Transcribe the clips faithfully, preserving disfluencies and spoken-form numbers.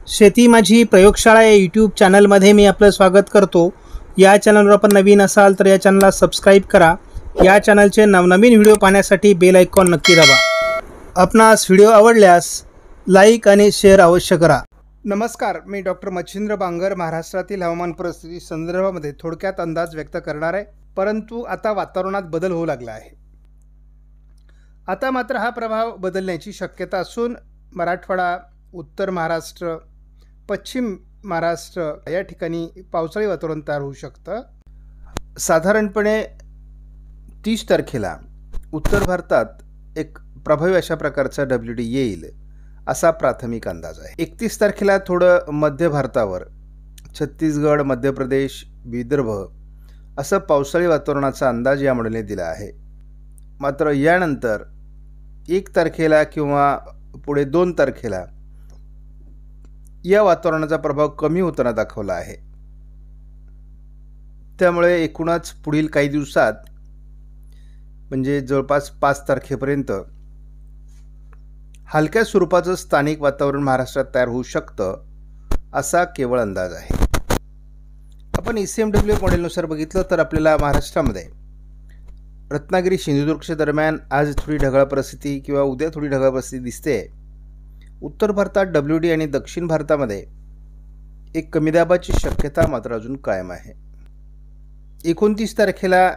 शेती माझी प्रयोगशाळा या यूट्यूब चॅनलमध्ये मी आपलं स्वागत करतो। या चॅनलवर आपण नवीन असाल तर या चॅनलला सबस्क्राईब करा। या चॅनलचे नवनवीन व्हिडिओ पाहण्यासाठी बेल आयकॉन नक्की दाबा। आपणास व्हिडिओ आवडल्यास लाईक आणि शेअर अवश्य करा। नमस्कार, मी डॉक्टर मच्छिंद्र बांगर महाराष्ट्रातील हवामान परिस्थिती संदर्भामध्ये थोडक्यात अंदाज व्यक्त करणार आहे। परंतु आता वातावरणात बदल होऊ लागला आहे। आता मात्र हा प्रभाव बदलण्याची शक्यता असून मराठवाडा, उत्तर महाराष्ट्र, पश्चिम महाराष्ट्र या ठिकाणी पावसाळी वातावरण तयार होऊ शकतं। साधारणपणे तीस तारखेला उत्तर भारतात एक प्रभावी अशा प्रकारचा डब्ल्यू डी येईल असा प्राथमिक अंदाज आहे। एकतीस तारखेला थोडं मध्य भारतावर छत्तीसगड, मध्य प्रदेश, विदर्भ असं पावसाळी वातावरणाचा अंदाज या मॉडेलने दिला आहे। मात्र यानंतर एक तारखेला किंवा पुढे दोन तारखेला या वातावरणाचा प्रभाव कमी होताना दाखवला आहे। त्यामुळे एकूणच पुढील काही दिवसात म्हणजे जवळपास पाच तारखेपर्यंत हलक्या स्वरूपाचं स्थानिक वातावरण महाराष्ट्रात तयार होऊ शकतं असा केवळ अंदाज आहे। आपण ई सी एम डब्ल्यू मॉडेलनुसार बघितलं तर आपल्याला महाराष्ट्रामध्ये रत्नागिरी सिंधुदुर्गच्या दरम्यान आज थोडी ढगाळ परिस्थिती किंवा उद्या थोडी ढगाळ परिस्थिती दिसते। उत्तर भारतात डब्ल्यू डी आणि दक्षिण भारतामध्ये एक कमी दाबाची शक्यता मात्र अजून कायम आहे। एकोणतीस तारखेला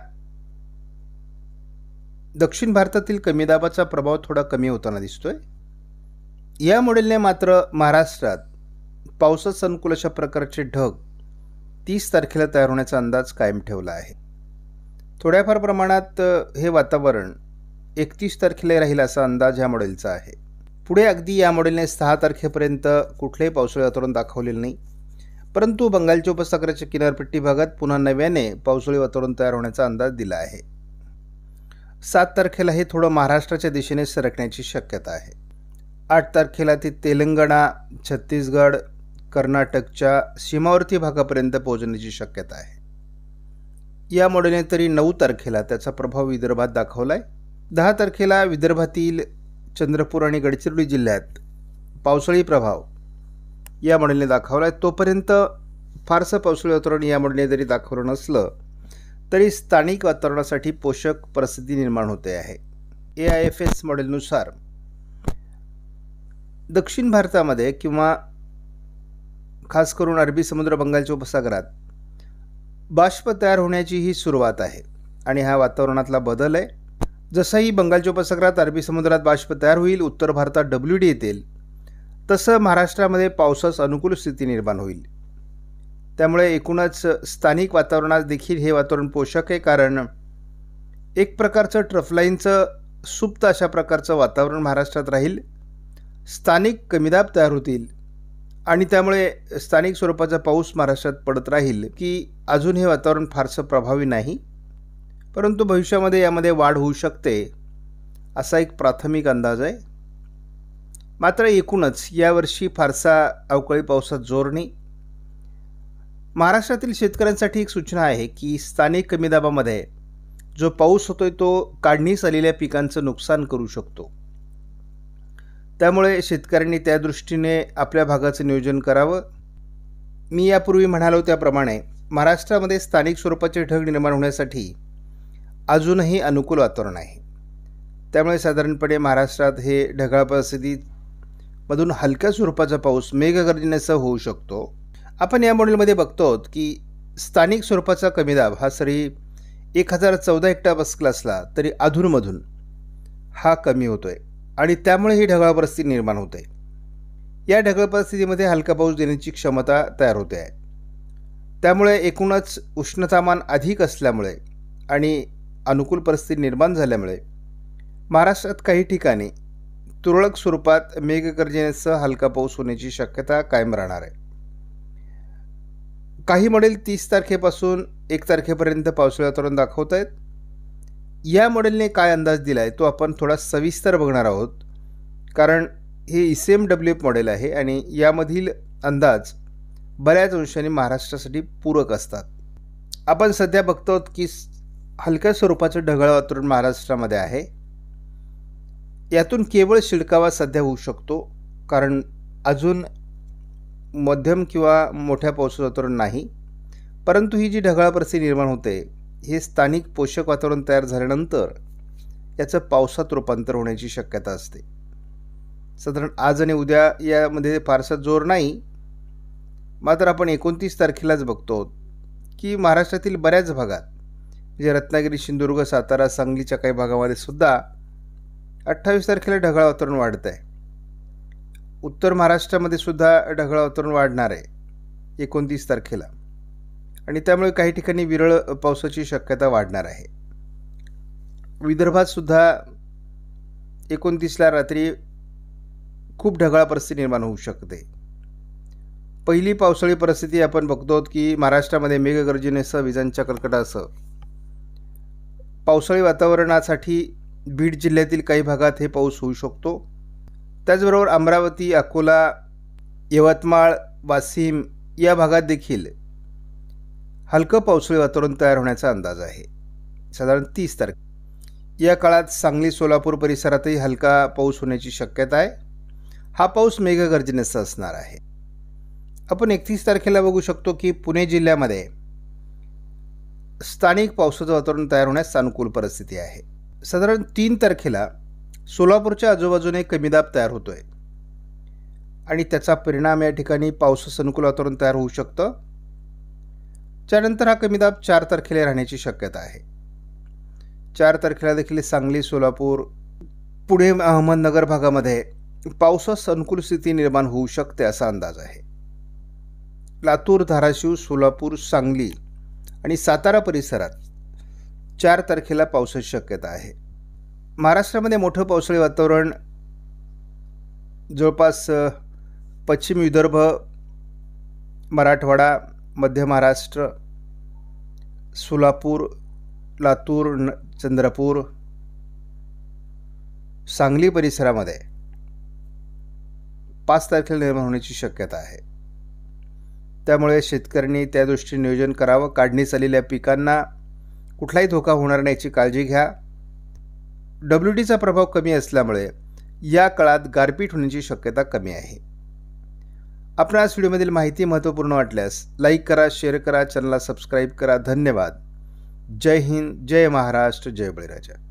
दक्षिण भारतातील कमी दाबाचा प्रभाव थोडा कमी होताना दिसतोय। या मॉडेलने मात्र महाराष्ट्रात पावसास अनुकूल अशा प्रकारचे ढग तीस तारखेला तयार होण्याचा अंदाज कायम ठेवला आहे। थोड्याफार प्रमाणात हे वातावरण एकतीस तारखेला राहील असा अंदाज ह्या मॉडेलचा आहे। पुढे अगदी या मॉडेलने सहा तारखेपर्यंत कुठलेही पावसाळी वातावरण दाखवलेलं नाही, परंतु बंगालच्या उपसागराच्या किनारपट्टी भागात पुन्हा नव्याने पावसाळी वातावरण तयार होण्याचा अंदाज दिला आहे। सात तारखेला हे थोडं महाराष्ट्राच्या दिशेने सरकण्याची शक्यता आहे। आठ तारखेला ते तेलंगणा, छत्तीसगड, कर्नाटकच्या सीमावर्ती भागापर्यंत पोहोचण्याची शक्यता आहे। या मॉडेलने तरी नऊ तारखेला त्याचा प्रभाव विदर्भात दाखवला आहे। दहा तारखेला विदर्भातील चंद्रपूर आणि गडचिरोली जिल्ह्यात पावसाळी प्रभाव या मॉडेलने दाखवला आहे। तोपर्यंत फारसं पावसाळी वातावरण या मॉडेलने जरी दाखवलं नसलं तरी स्थानिक वातावरणासाठी पोषक परिस्थिती निर्माण होते आहे। ए आय एफ एस मॉडेलनुसार दक्षिण भारतामध्ये किंवा खास करून अरबी समुद्र, बंगालच्या उपसागरात बाष्प तयार होण्याची ही सुरुवात आहे आणि हा वातावरणातला बदल आहे। जसंही बंगालच्या उपसागरात, अरबी समुद्रात बाष्प तयार होईल, उत्तर भारतात डब्ल्यू डी येतील, तसं महाराष्ट्रामध्ये पावसास अनुकूल स्थिती निर्माण होईल। त्यामुळे एकूणच स्थानिक वातावरणात देखील हे वातावरण पोषक आहे, कारण एक प्रकारचं ट्रफलाईनचं सुप्त अशा प्रकारचं वातावरण महाराष्ट्रात राहील। स्थानिक कमीदाब तयार होतील आणि त्यामुळे स्थानिक स्वरूपाचा पाऊस महाराष्ट्रात पडत राहील की अजून हे वातावरण फारसं प्रभावी नाही, परंतु भविष्यामध्ये यामध्ये वाढ होऊ शकते असा एक प्राथमिक अंदाज आहे। मात्र एकूणच यावर्षी फारसा अवकाळी पावसात जोर नाही। महाराष्ट्रातील शेतकऱ्यांसाठी एक सूचना आहे की स्थानिक कमी दाबामध्ये जो पाऊस होतोय तो काढणीस आलेल्या पिकांचं नुकसान करू शकतो। त्यामुळे शेतकऱ्यांनी त्या दृष्टीने आपल्या भागाचं नियोजन करावं। मी यापूर्वी म्हणालो त्याप्रमाणे महाराष्ट्रामध्ये स्थानिक स्वरूपाचे ढग निर्माण होण्यासाठी अजूनही अनुकूल वातावरण आहे। त्यामुळे साधारणपणे महाराष्ट्रात हे ढगाळ परिस्थितीमधून हलक्या स्वरूपाचा पाऊस मेघगर्जनेसह होऊ शकतो। आपण या मॉडेलमध्ये बघतो की स्थानिक स्वरूपाचा कमी दाब हा सरी एक हजार चौदा हेक्टरपास्कल असला तरी अधूनमधून हा कमी होतोय आणि त्यामुळे ही ढगाळ परिस्थिती निर्माण होते। या ढगाळ परिस्थितीमध्ये हलका पाऊस देण्याची क्षमता तयार होते आहे। त्यामुळे एकूणच उष्णतामान अधिक असल्यामुळे आणि अनुकूल परिस्थिती निर्माण झाल्यामुळे महाराष्ट्रात काही ठिकाणी तुरळक स्वरूपात मेघगर्जनेसह हलका पाऊस होण्याची शक्यता कायम राहणार आहे। काही मॉडेल तीस तारखेपासून एक तारखेपर्यंत पावसाळी वातावरण दाखवत आहेत। या मॉडेलने काय अंदाज दिला आहे तो आपण थोडा सविस्तर बघणार आहोत, कारण हे E C M W model आहे आणि यामधील अंदाज बऱ्याच अंशाने महाराष्ट्रासाठी पूरक असतात। आपण सध्या बघतो की हलक्या स्वरूपाचं ढगाळ वातावरण महाराष्ट्रामध्ये आहे। यातून केवळ शिडकावा सध्या होऊ शकतो, कारण अजून मध्यम किंवा मोठ्या पावसाचं वातावरण नाही, परंतु ही जी ढगाळ परिस्थिती निर्माण होते हे स्थानिक पोषक वातावरण तयार झाल्यानंतर याचं पावसात रूपांतर होण्याची शक्यता असते. साधारण आज आणि उद्या यामध्ये फारसा जोर नाही, मात्र आपण एकोणतीस तारखेलाच बघतो की महाराष्ट्रातील बऱ्याच भागात म्हणजे रत्नागिरी, सिंधुदुर्ग, सातारा, सांगलीच्या काही भागामध्ये सुद्धा अठ्ठावीस तारखेला ढगाळ वातावरण वाढत आहे. उत्तर महाराष्ट्रामध्ये सुद्धा ढगाळ वातावरण वाढणार आहे एकोणतीस तारखेला आणि त्यामुळे काही ठिकाणी विरळ पावसाची शक्यता वाढणार आहे. विदर्भात सुद्धा एकोणतीसला रात्री खूप ढगाळ परिस्थिती निर्माण होऊ शकते. पहिली पावसाळी परिस्थिती आपण बघतो की महाराष्ट्रामध्ये मेघगर्जनेसह विजांच्या कडकडाटासह पावसाळी वातावरणासाठी बीड जिल्ह्यातील काही भागात हे पाऊस होऊ शकतो. त्याचबरोबर अमरावती, अकोला, यवतमाळ, वाशिम या भागात देखील हलकं पावसाळी वातावरण तयार होण्याचा अंदाज आहे. साधारण तीस तारखे या काळात सांगली, सोलापूर परिसरातही हलका पाऊस होण्याची शक्यता आहे. हा पाऊस मेघगर्जनेसह असणार आहे. आपण एकतीस तारखेला बघू शकतो की पुणे जिल्ह्यामध्ये स्थानिक पावसाचं वातावरण तयार होण्यास अनुकूल परिस्थिती आहे. साधारण तीन तारखेला सोलापूरच्या आजूबाजूने कमी दाब तयार होतोय आणि त्याचा परिणाम या ठिकाणी पावसाचं अनुकूल वातावरण तयार होऊ शकतं. त्यानंतर हा कमी दाब चार तारखेला राहण्याची शक्यता आहे. चार तारखेला देखील सांगली, सोलापूर, पुणे, अहमदनगर भागामध्ये पावसास अनुकूल स्थिती निर्माण होऊ शकते असा अंदाज आहे. लातूर, धाराशिव, सोलापूर, सांगली आणि सातारा परिसरात चार तारखेला पावसाची शक्यता आहे. महाराष्ट्रामध्ये मोठं पावसाळी वातावरण जवळपास पश्चिम विदर्भ, मराठवाडा, मध्य महाराष्ट्र, सोलापूर, लातूर, चंद्रपूर, सांगली परिसरामध्ये पाच तारखेला निर्माण होण्याची शक्यता आहे. त्यामुळे शेतकऱ्यांनी त्या दृष्टीने नियोजन करावं. काढणीस आलेल्या पिकांना कुठलाही धोका होणार नाही याची काळजी घ्या. डब्ल्यू टीचा प्रभाव कमी असल्यामुळे या काळात गारपीट होण्याची शक्यता कमी आहे. आपणास व्हिडिओमधील माहिती महत्त्वपूर्ण वाटल्यास लाईक करा, शेअर करा, चॅनलला सबस्क्राईब करा. धन्यवाद. जय हिंद, जय महाराष्ट्र, जय बळीराजा.